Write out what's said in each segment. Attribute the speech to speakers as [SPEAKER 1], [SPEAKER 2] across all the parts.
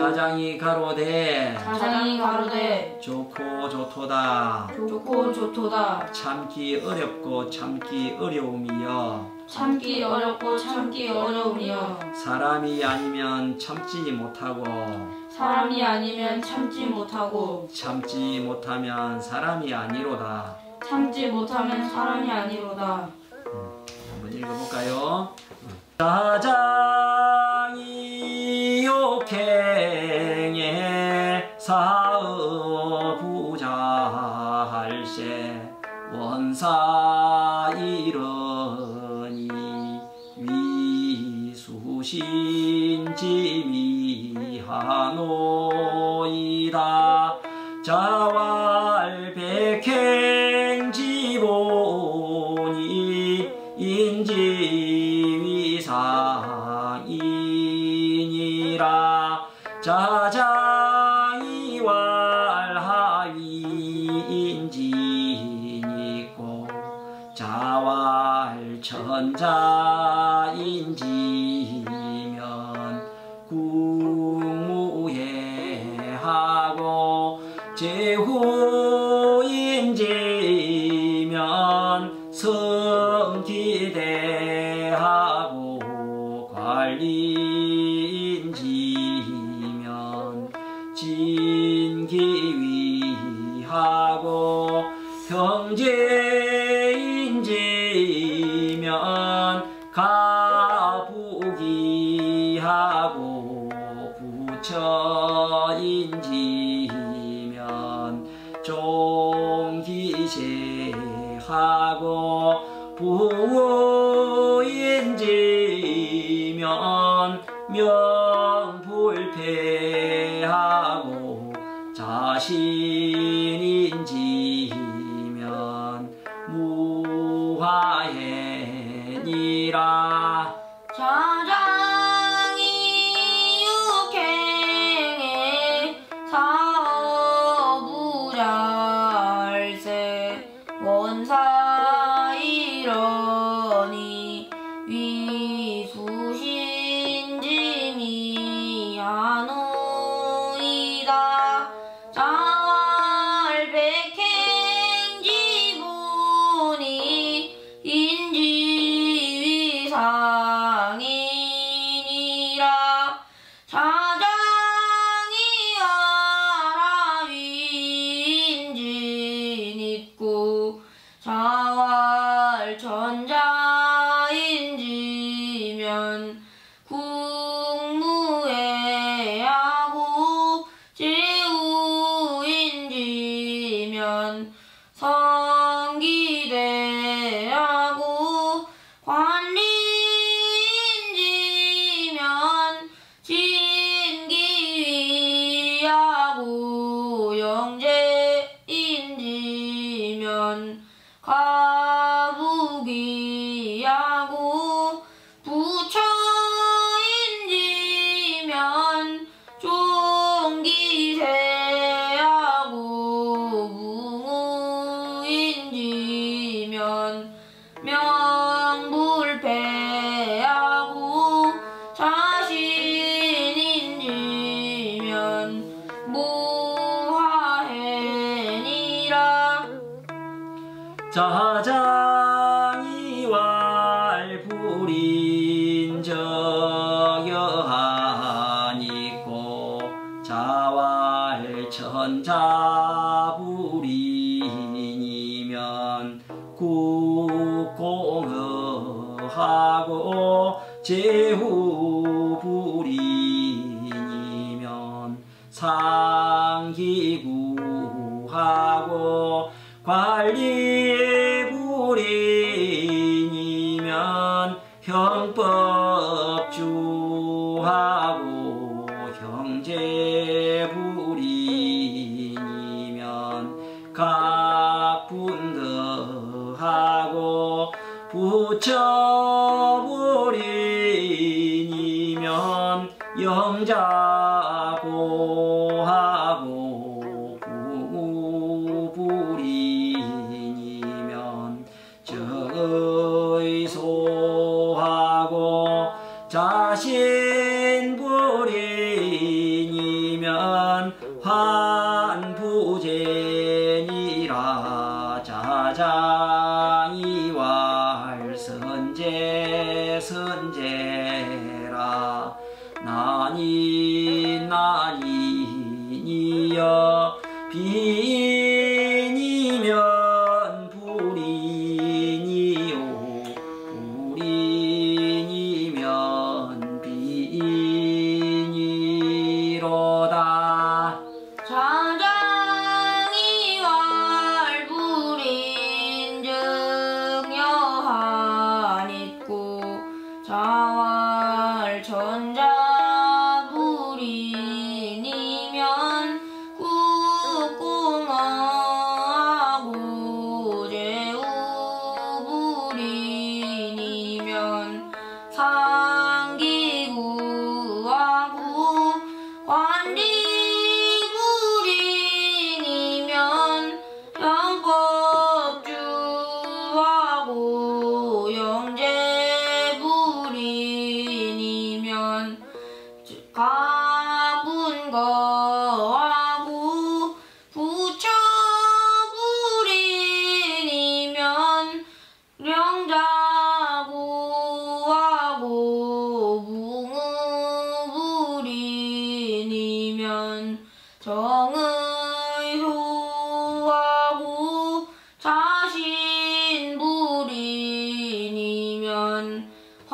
[SPEAKER 1] 자장이 가로되 좋고 좋도다 참기 어렵고 참기 어려움이여 사람이 아니면 참지 못하고 참지 못하면 사람이 아니로다. 한번 읽어볼까요? 자장이 욕행에 사업부자 할세 원사 이러니 위수신지미하노이다. 자왈백행지보니 인지위상이니라. 자장이왈하위인지니고 자왈천자인지면 국무회하고 제후인지면 성기대하고 관리인지면 진기위하고 형제인지면 가부기하고 부처인지면 종기세하고 부인지면 명불패하고 자신인지면 무화해니라.
[SPEAKER 2] 자장이 육행에 사업부자할세 원사 이러니 위수신지미하노이다. 자왈백행지보니 인지위상이니라. 자장이와라위인지니고 자왈천자인지면 국무회하고 제후인지면 성기대하고 관리인지면 진기위하고 영재인지면 가부기하고 부처인지면 종기세하고 무무인지면 명불패하고 자신인지면 무화해니라.
[SPEAKER 1] 자장이왈불인저여하니고 자왈천자불인이면 국공허하고 제후불인이면 상기구하고 관리불인이면 형법주하고 형제불인이면 각분더하고 부처불인이면 영자고하고 부무불인이면 정의소하고 자신불인이면 환부제니라 자장이왈 선제라 나니니여 비니면 불이니요 불이니면 비니로다
[SPEAKER 2] 자장이왈 불인즉 여한 있고 자왈 전자 불인이면 국공하고 제우 불인이면 상기구하고 관리불인이면 형법주하고 영재불인이면 가분거하고 부처불인이면 명자구하고 붕우불인이면 정의소하고 자신불인이면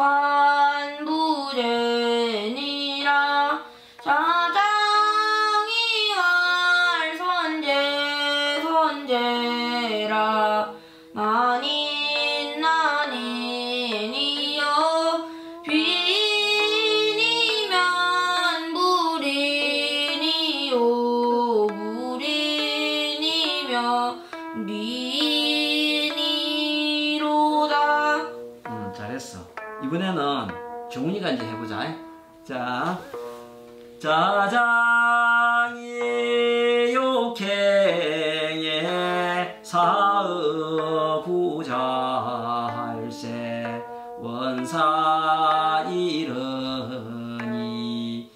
[SPEAKER 2] 환부제니라 자장이왈 선제라 나니니여 비니면 불인이요 불인이며 리니로다.
[SPEAKER 1] 잘했어. 이번에는 종이가 이제 해보자. 자, 자장이 욕행에 사의부자할세 원사 이르니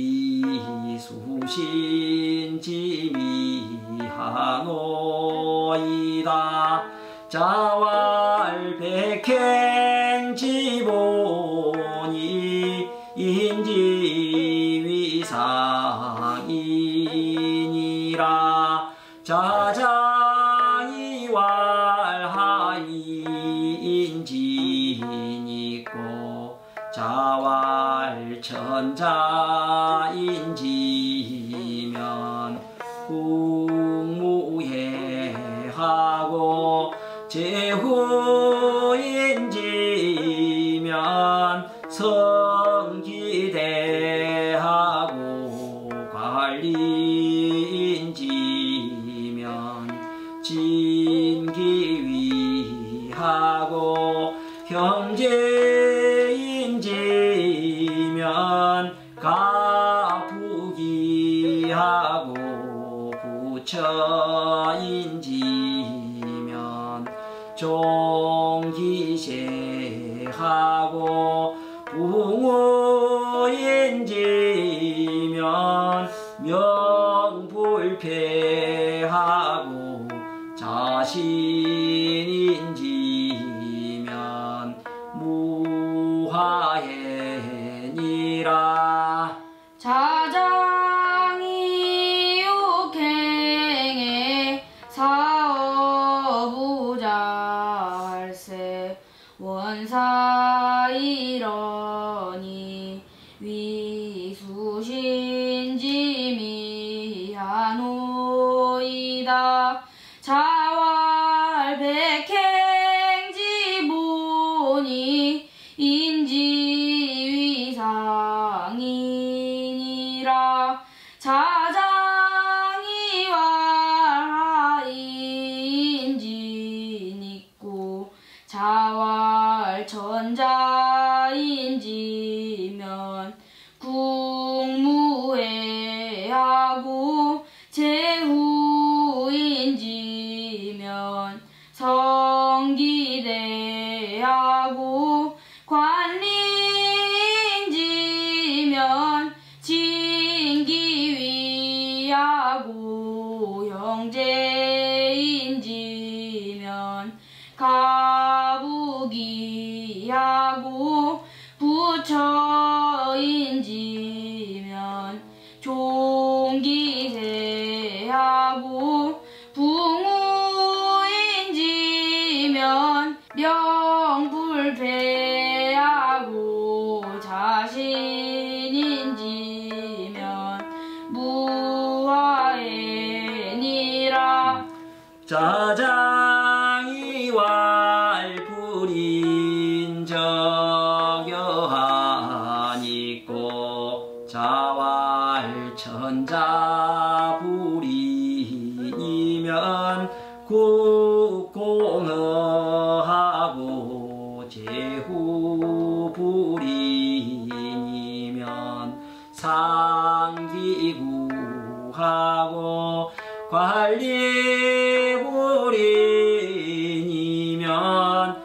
[SPEAKER 1] 위수신지미하노이다 자왈 백행지보니 인지위상이니라 자장이왈 하인지니고 자왈 천자인지면 국무회하고 제후인지면 성기대하고 관리인지면 진기위하고 형제인지면 가부기하고 부처인지면 종기세하고 붕어인지면 명불패하고 자신인지면 무하해니라
[SPEAKER 2] 자장이 욕행에 사어부자할세 원사 이러니 위수신지미하노이다 자왈 백행지보니 인지위상이니라 자장이왈 하인지니고 자왈 전자인지면 국무회하고 제후인지면 성기대하고 관리인지면 진기위하고 형제하고 형제인지면 가부기하고 부처인지면 종기세하고 부모인지면 명불패하고 자신인지면 무아해니라.
[SPEAKER 1] 자장이왈 불인적여하니고 자왈 천자불인이면 국공허하고 제후불인이면 상기구하고 관리불인이면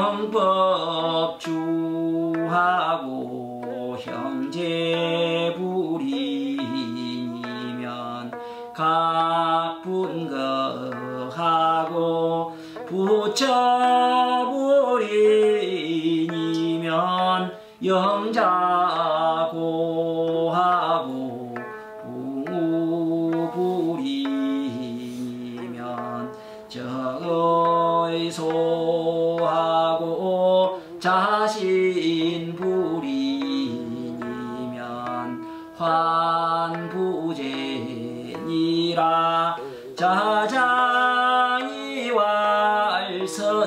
[SPEAKER 1] 형법주하고 형제불인이면 각분거하고 부처불인이면 영자고하고 부무불인이면 정의소하고 자신불인이면 환부제니라. 자장이왈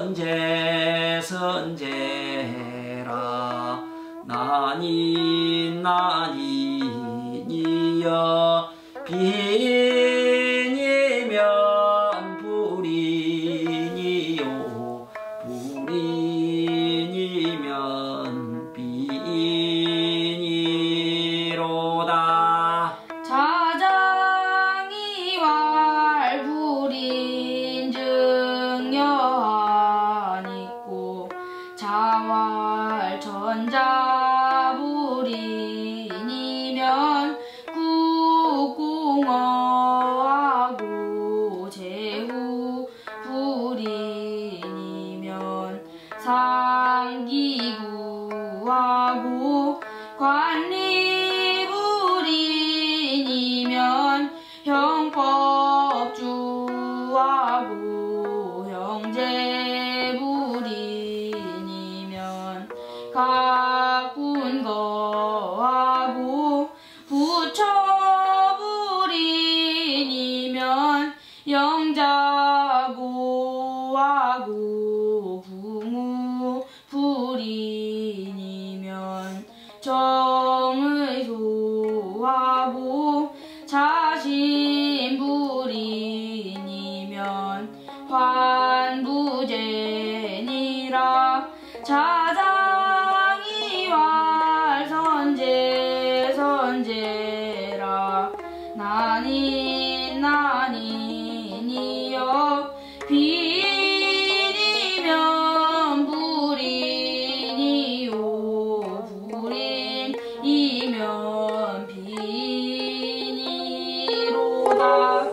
[SPEAKER 1] 선제라. 나니니여 비인이면 불인이요 불인이면 비인이로다.
[SPEAKER 2] 자장이왈 불인증여하니고 자왈 전자불인이면 국공허하고 제후불인이면 상기구하고 관리불인이면 형법주하고 형제불인이면 각분거하고 부처불인이면 영자고하고 부무불인이면 정의소하고 자신불인이면 환부제니라. 자장이왈 선제라. 나니니여 비인이면 불인이요 불인이면 비인이로다.